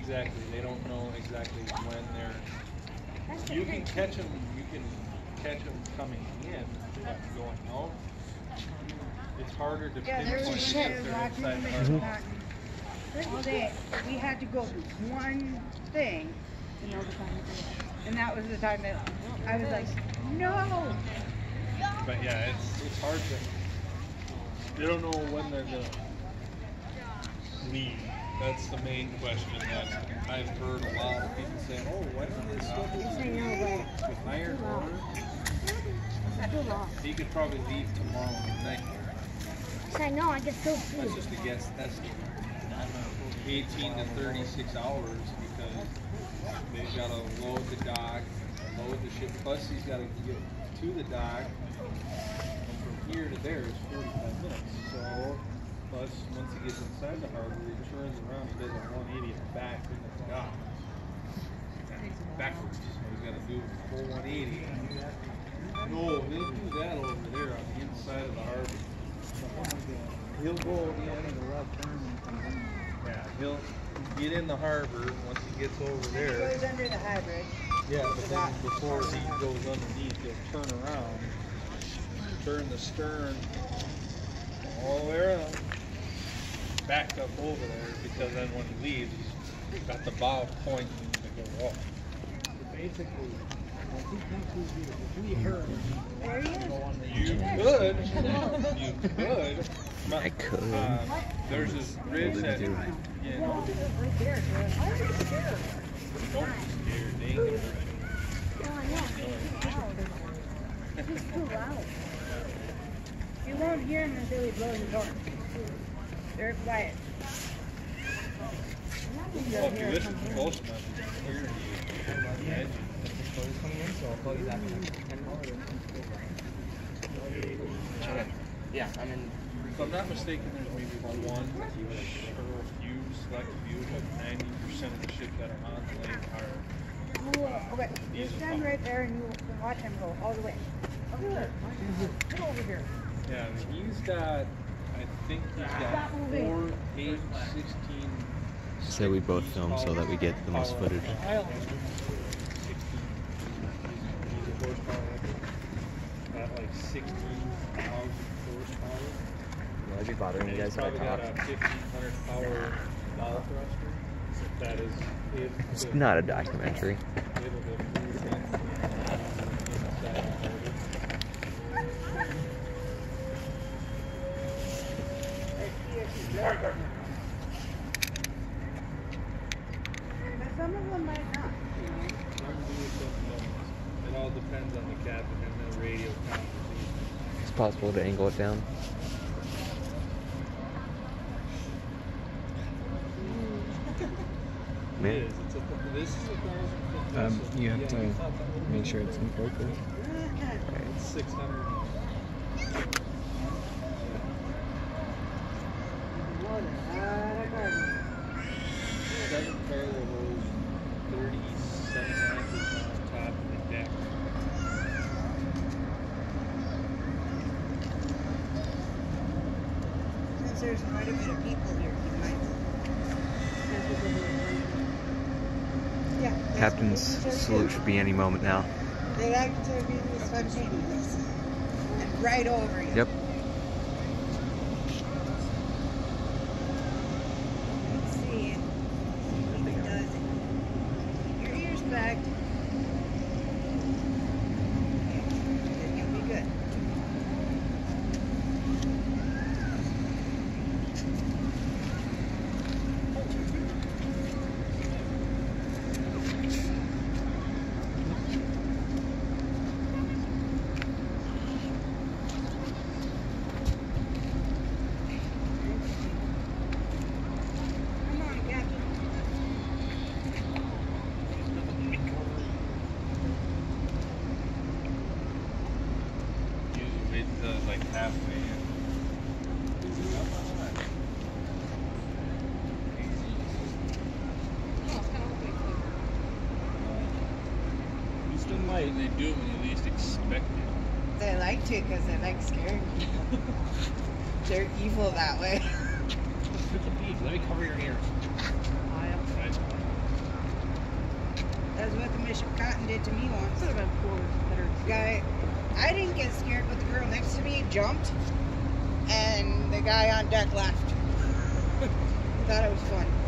exactly. They don't know exactly when they're. You can catch them. You can catch them coming in, but going out, it's harder to pinpoint if they're inside the harbor. All day, we had to go to one thing, and that was the time that I was like, no. But yeah, it's hard to. They don't know when they're gonna leave. That's the main question that I've heard a lot of people saying. Oh, when are they still with iron water? He could probably leave tomorrow night. I know, I can still see. That's just a guess. That's 18 to 36 hours because they've got to load the dock, load the ship. Plus, he's got to get to the dock. And from here to there is 45 minutes. So, plus, once he gets inside the harbor, he turns around, he does a 180 and back into the dock. Backwards. So he's got to do a full 180. No, he'll do that over there on the inside of the harbor. He'll go the end of the left turn and come in. Yeah, he'll get in the harbor once he gets over there. He goes under the high bridge. Yeah, but then before he goes underneath, he'll turn around, turn the stern all the way around, back up over there, because then when he leaves, he's got the bow pointing to go off. So basically, once he comes through here, if we heard him, you could. I could. There's this bridge that, you know, don't be scared. They ain't gonna hurt He's too loud. You won't hear him until he blows his horn. They're quiet. you. Well, if you listen close enough, you can hear the edge. Yeah, I'm in. If I'm not mistaken, there's maybe one or a few select few, but 90% of the ships that are on the lake are. Okay, you stand right there and you can watch him go all the way. Over here. Come over here. Yeah, he's got, I think he's got 4, 8, 16. So we both film so that we get the most footage. 16 horsepower. Got like 16,000 horsepower. Why is he bothering you guys if I Probably got talk? a 1,500 power bow thruster. That is, It's not a documentary. able to move inside the harbor. But some of them might not. It all depends on the captain and the radio conversation. It's possible to angle it down. It is. This is a 1,000 You have to make sure it's in focus. It's 600. Seven parallel rows, 37 anchors on top of the deck. Since there's quite a bit of people here, you might. Yeah. Captain's salute should be any moment now. They like to be spontaneous. And right over you. Yep. Let's see if he does it. Keep your ears back. Then you'll be good. Come on, Captain. Usually wait until it's like halfway in. Houston Light, they do it when you least expect it. They like to because they like scaring you. They're evil that way. Let me cover your ears. Right. That's what the Bishop Cotton did to me once. Could have been cooler. Better. Guy, I didn't get scared, but the girl next to me jumped, and the guy on deck laughed. Thought it was fun.